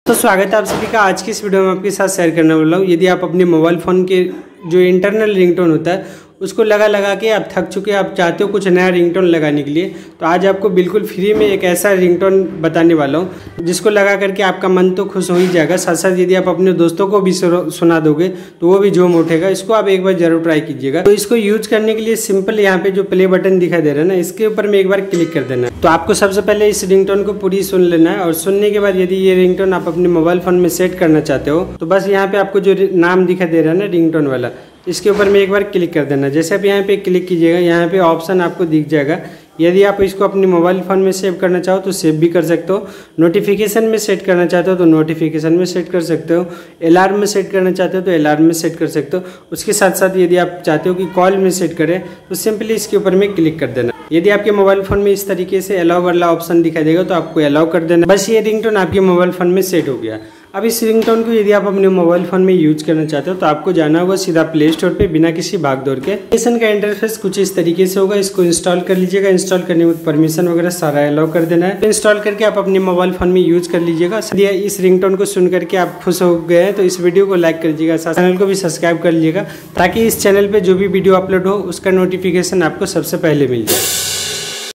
तो स्वागत है आप सभी का। आज की इस वीडियो में आपके साथ शेयर करने वाला हूँ। यदि आप अपने मोबाइल फ़ोन के जो इंटरनल रिंगटोन होता है उसको लगा के आप थक चुके हैं, आप चाहते हो कुछ नया रिंगटोन लगाने के लिए, तो आज आपको बिल्कुल फ्री में एक ऐसा रिंगटोन बताने वाला हूँ जिसको लगा करके आपका मन तो खुश हो ही जाएगा, साथ साथ यदि आप अपने दोस्तों को भी सुना दोगे तो वो भी झूम उठेगा। इसको आप एक बार जरूर ट्राई कीजिएगा। तो इसको यूज करने के लिए सिंपल यहाँ पे जो प्ले बटन दिखाई दे रहा है ना, इसके ऊपर में एक बार क्लिक कर देना है। तो आपको सबसे पहले इस रिंगटोन को पूरी सुन लेना है और सुनने के बाद यदि ये रिंगटोन आप अपने मोबाइल फोन में सेट करना चाहते हो तो बस यहाँ पे आपको जो नाम दिखाई दे रहा है ना रिंगटोन वाला, इसके ऊपर में एक बार क्लिक कर देना। जैसे आप यहाँ पे क्लिक कीजिएगा, यहाँ पे ऑप्शन आपको दिख जाएगा। यदि आप इसको अपने मोबाइल फ़ोन में सेव करना चाहो तो सेव भी कर सकते हो, नोटिफिकेशन में सेट करना चाहते हो तो नोटिफिकेशन में सेट कर सकते हो, अलार्म में सेट करना चाहते हो तो अलार्म में सेट कर सकते हो। उसके साथ साथ यदि आप चाहते हो कि कॉल में सेट करें तो सिंपली इसके ऊपर में क्लिक कर देना। यदि आपके मोबाइल फ़ोन में इस तरीके से अलाउ वाला ऑप्शन दिखाई देगा तो आपको अलाउ कर देना। बस ये रिंगटोन आपके मोबाइल फ़ोन में सेट हो गया। अब इस रिंगटोन को यदि आप अपने मोबाइल फ़ोन में यूज करना चाहते हो तो आपको जाना होगा सीधा प्ले स्टोर पे बिना किसी भागदौड़ के। एप्लीकेशन का इंटरफेस कुछ इस तरीके से होगा। इसको इंस्टॉल कर लीजिएगा। इंस्टॉल करने के बाद परमिशन वगैरह सारा अलाउ कर देना है। इंस्टॉल करके आप अपने मोबाइल फ़ोन में यूज कर लीजिएगा। यदि इस रिंगटोन को सुन करके आप खुश हो गए हैं तो इस वीडियो को लाइक कर लीजिएगा, चैनल को भी सब्सक्राइब कर लीजिएगा ताकि इस चैनल पर जो भी वीडियो अपलोड हो उसका नोटिफिकेशन आपको सबसे पहले मिल जाए।